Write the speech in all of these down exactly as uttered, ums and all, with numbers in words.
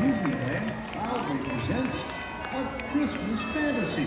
Disneyland proudly presents A Christmas Fantasy.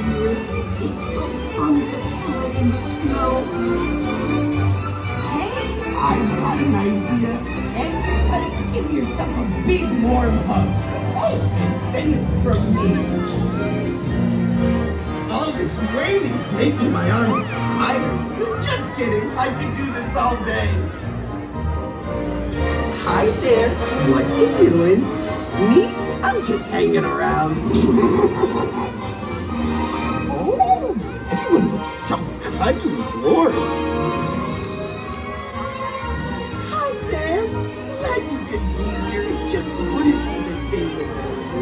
here. It's so fun to play in the snow. Hey, I've got an idea. Everybody give yourself a big warm hug. Oh, and say it's from me. All this rain is making my arms tired. Just kidding, I could do this all day. Hi there, what you doing? Me? I'm just hanging around. Oh, everyone looks so cuddly, Lord. Hi there, glad you could be here. It just wouldn't be the same without you.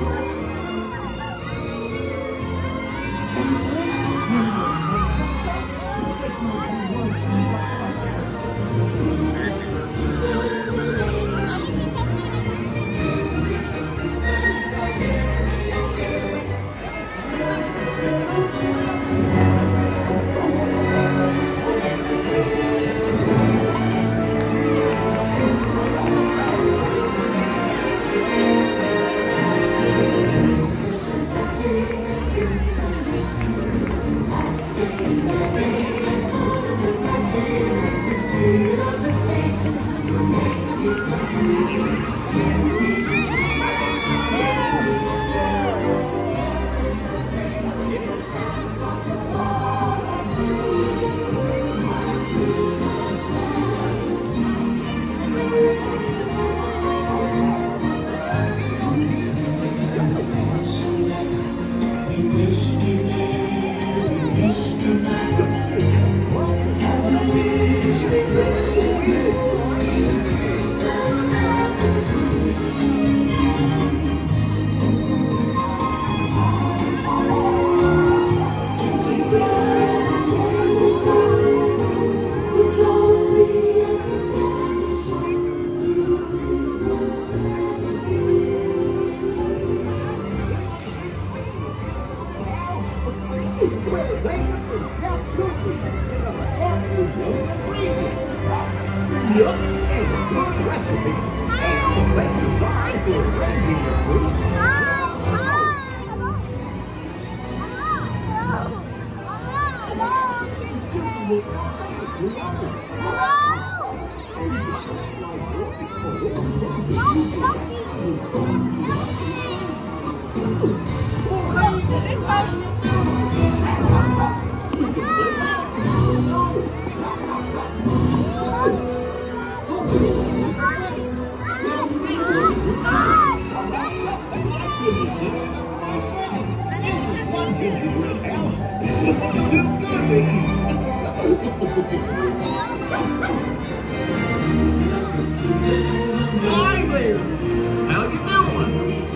Hi there! How you doing?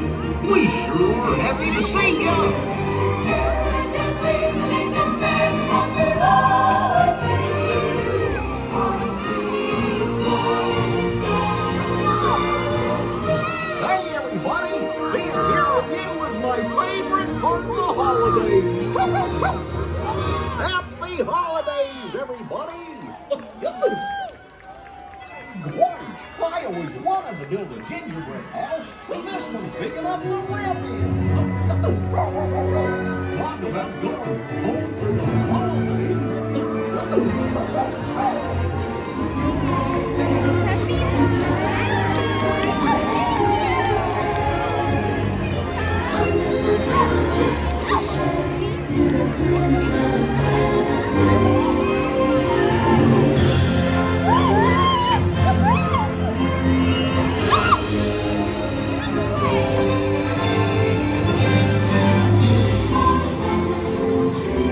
We sure are happy to see you! Hey everybody! Being here with you is my favorite part of the holiday! Happy holidays, everybody! Gorge, I always wanted to build a gingerbread house, but this one's big enough to live in. Talk about going home for the holidays. Change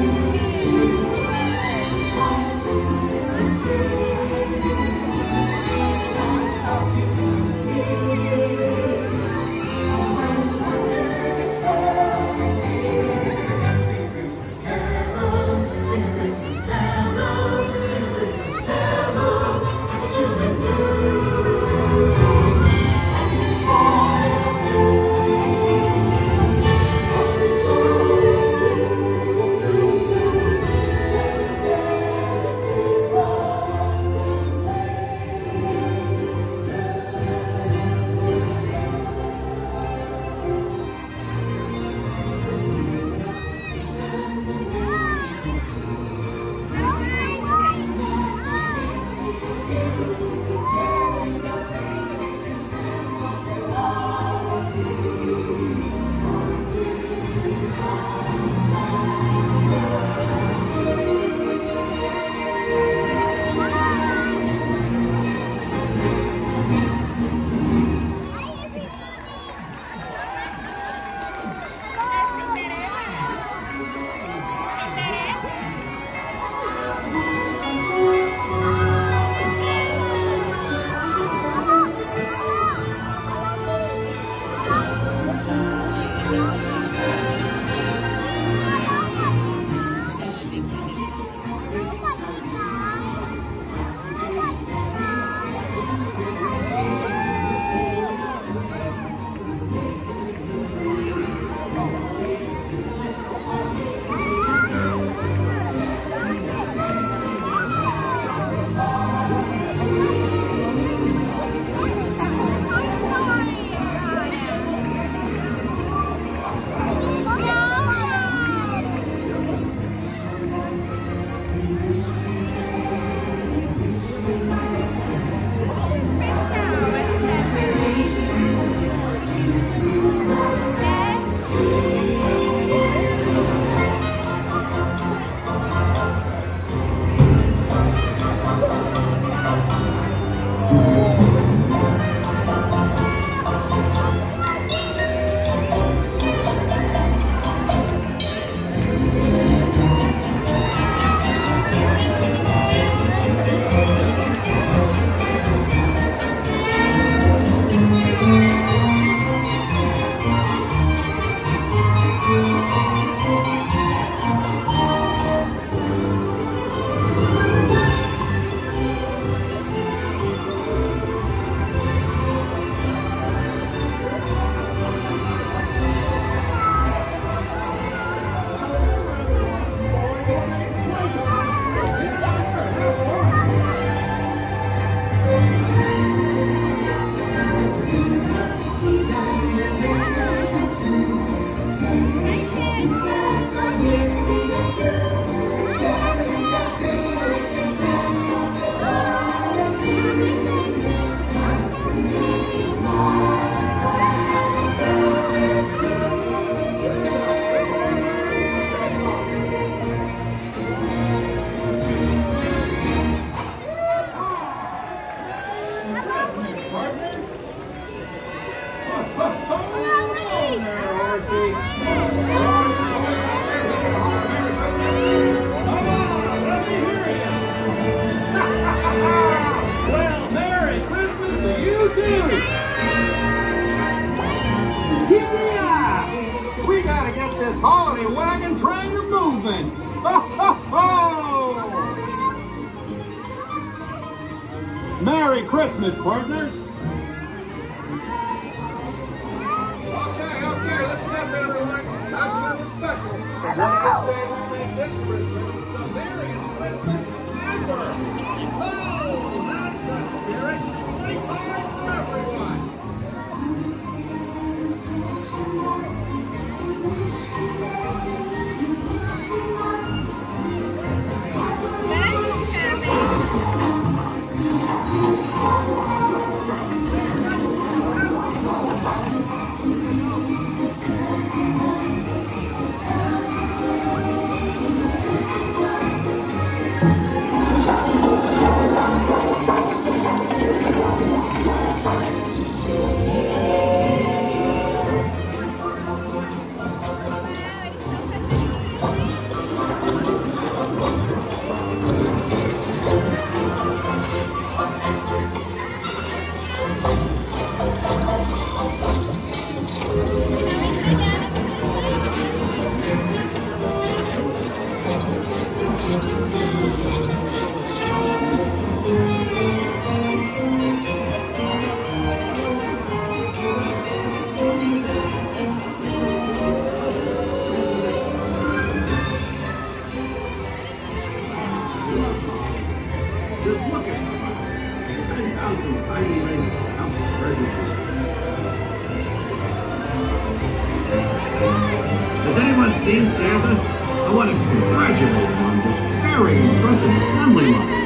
Well, Merry Christmas to you too! Yeah! We gotta get this holiday wagon train a moving! Ho, ho, ho! Merry Christmas, partners! Okay, okay, listen up, everyone. That's something special. We're gonna say we make this Christmas the merriest Christmas ever! Oh, that's the spirit! Play time for everyone! Just look at it. ten thousand tiny legs outspread the field. Has anyone seen Santa? I want to congratulate him on this very impressive assembly line.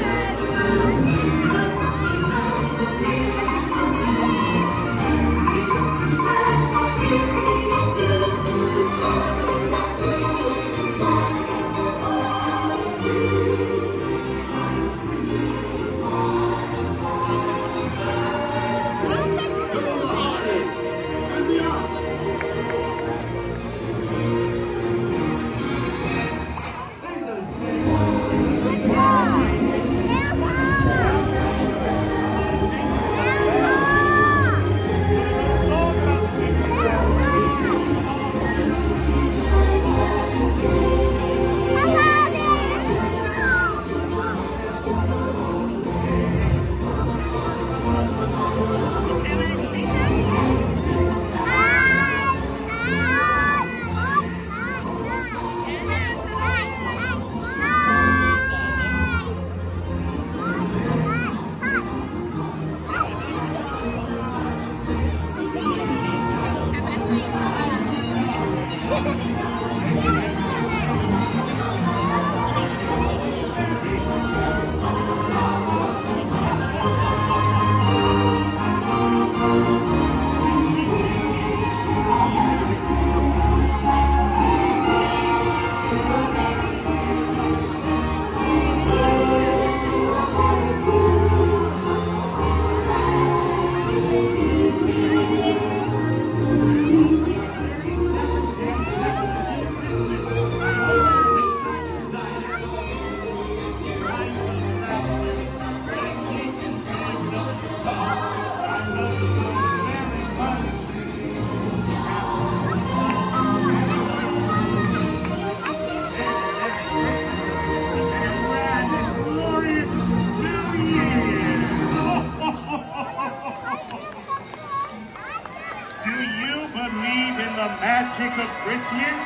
Magic of Christmas?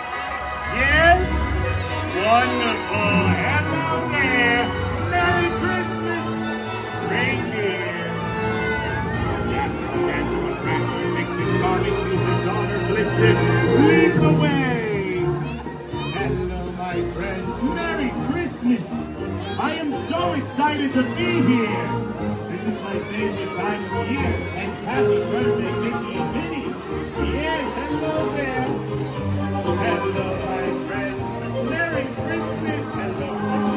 Yes? Wonderful. Hello there. Merry Christmas, reindeer. Yes, dance with reindeer, mixing garlic, music, daughter, blitzen, leap away. Hello, my my friends. Merry Christmas! I am so excited to be here. This is my favorite time of the year. And happy birthday, Mickey and Minnie. Yes, hello there. Hello, my friends. Merry Christmas. Hello.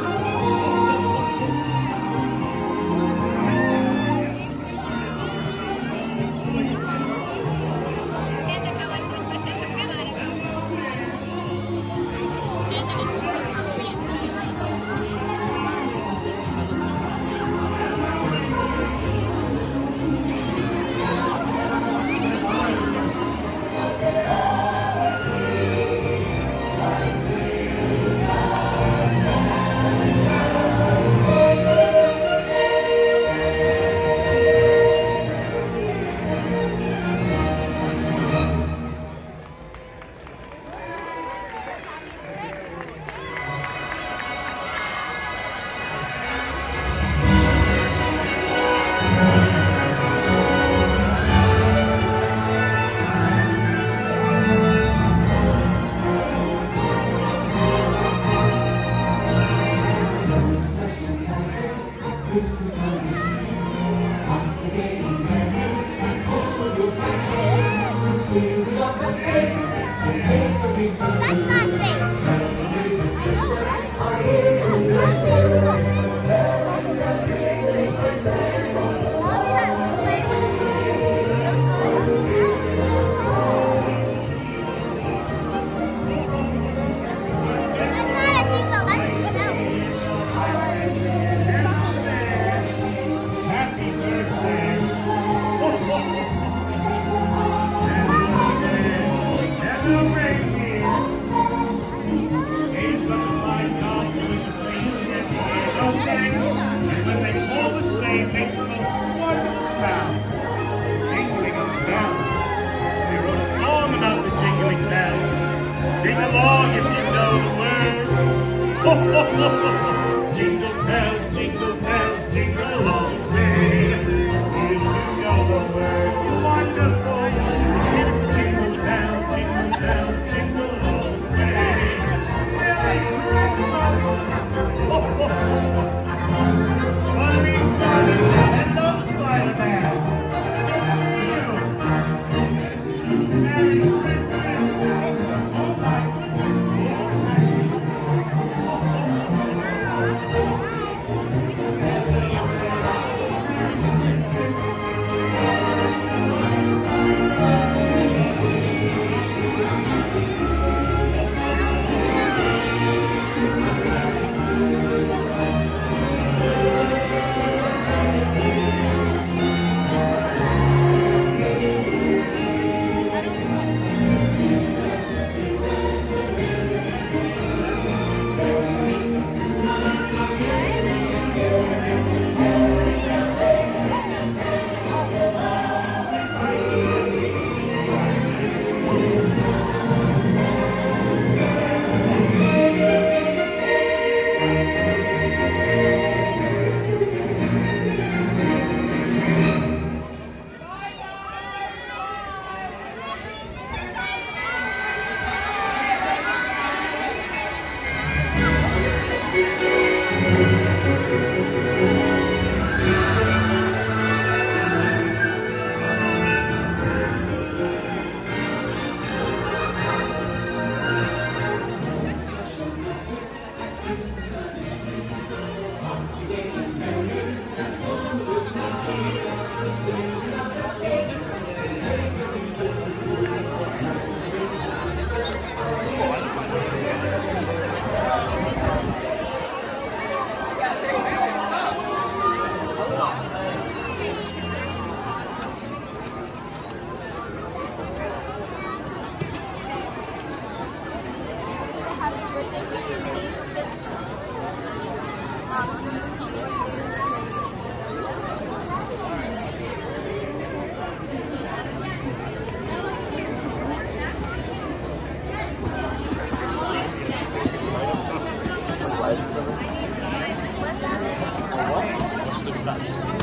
Sing along if you know the words. Ho, ho, ho, ho. Jingle bells, jingle bells, jingle all the way. If you know the words, wonderful. Jingle bells, jingle bells, jingle all the way. Merry Christmas. Ho, ho, ho. Feliz Navidad. Hello, Spider-Man. Merry Christmas. What?